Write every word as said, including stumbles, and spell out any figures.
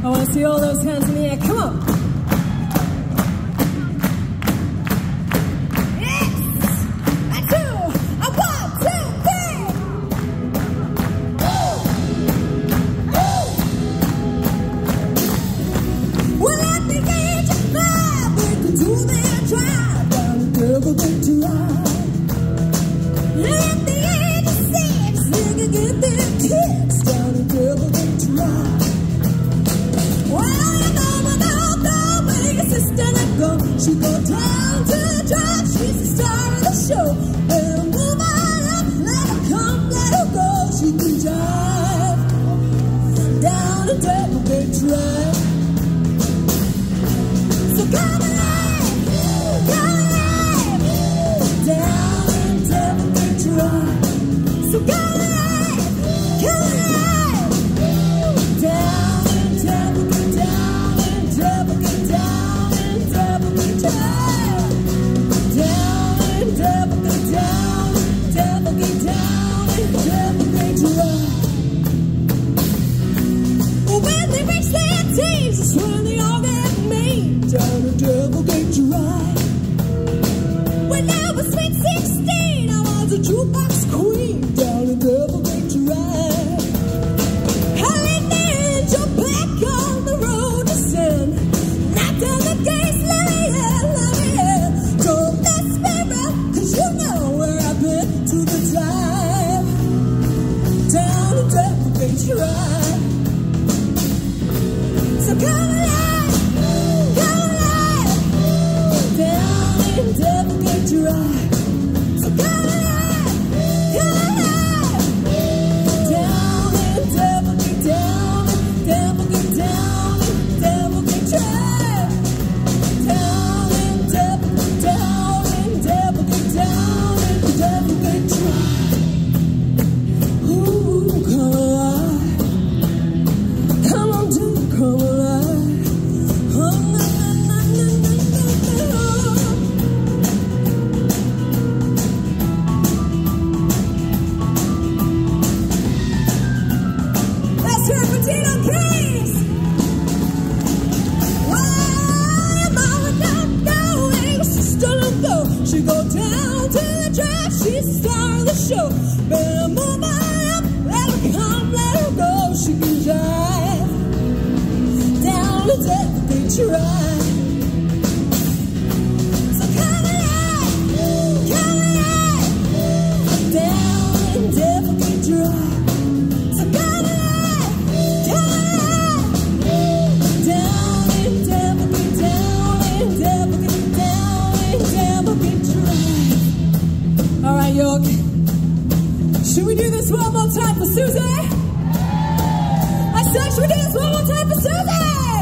I want to see all those hands in the air. Come on. She go down to the drive, she's the star of the show. Let her move on up, let her come, let her go. She can drive down the Double Gate Drive. So come alive, come alive, down the Double Gate Drive. So come alive, come alive, down the Double Gate, down the Double Gate, down the Double Gate Drive. Down and Double Gate, down, Double Gate, down and Double Gate Drive. When they reach their teens, it's when they all get mean. Down and Double Gate Drive. When I was sweet sixteen, I was a jukebox queen. Down and Double Gate Drive. I laid there and jumped back on the road to sin. Knocked down the gates, let me in, let me in. Don't mess me around, 'cause you know where I've been to the dive. Down the Double Gate Drive. So come alive, come alive, down in Double Gate Drive. So come alive, come alive, down in Double Gate, down in Double Gate, down in Double Gate Drive. Down in Double Gate, down in Double Gate, down in Double Gate Drive. Ooh, come alive, come on, do come alive. Oh, na, na, na, na, na, na, na. Let's hear it for Tino Keys. Why mama don't go, ain't sister don't go. She go down to the drive, she's the star of the show. Better move on up, let her come, let her go. She can drive down the Double Gate Drive. So come alive, come alive, down in Double Gate Drive. So come alive, come alive, down in Double Gate, down in Double Gate, down in Double Gate Drive. All right, York. Should we do this one more time for Susie? I said, should we do this one more time for Susie?